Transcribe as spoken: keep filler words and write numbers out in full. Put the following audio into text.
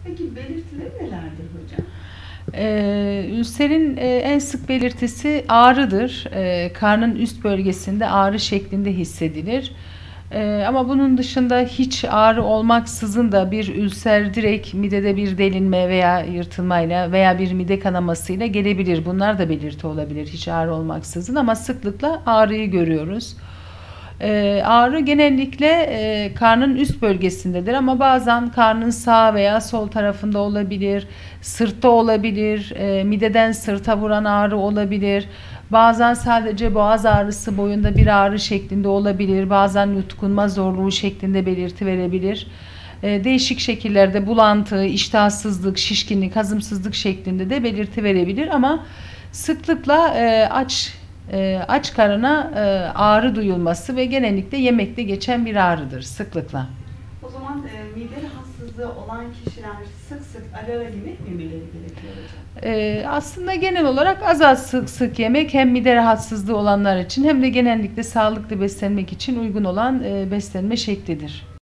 Peki belirtileri nelerdir hocam? Ee, ülserin e, en sık belirtisi ağrıdır. Ee, karnın üst bölgesinde ağrı şeklinde hissedilir. Ee, ama bunun dışında hiç ağrı olmaksızın da bir ülser direkt midede bir delinme veya yırtılmayla veya bir mide kanamasıyla gelebilir. Bunlar da belirti olabilir hiç ağrı olmaksızın, ama sıklıkla ağrıyı görüyoruz. Ee, ağrı genellikle e, karnın üst bölgesindedir, ama bazen karnın sağ veya sol tarafında olabilir, sırtta olabilir, e, mideden sırta vuran ağrı olabilir. Bazen sadece boğaz ağrısı, boyunda bir ağrı şeklinde olabilir, bazen yutkunma zorluğu şeklinde belirti verebilir. E, değişik şekillerde bulantı, iştahsızlık, şişkinlik, hazımsızlık şeklinde de belirti verebilir, ama sıklıkla e, aç e, aç karına e, ağrı duyulması ve genellikle yemekte geçen bir ağrıdır sıklıkla. O zaman e, mide rahatsızlığı olan kişiler sık sık ara ara yemek mi yemeleri gerekiyor hocam? E, aslında genel olarak az az sık sık yemek hem mide rahatsızlığı olanlar için hem de genellikle sağlıklı beslenmek için uygun olan e, beslenme şeklidir.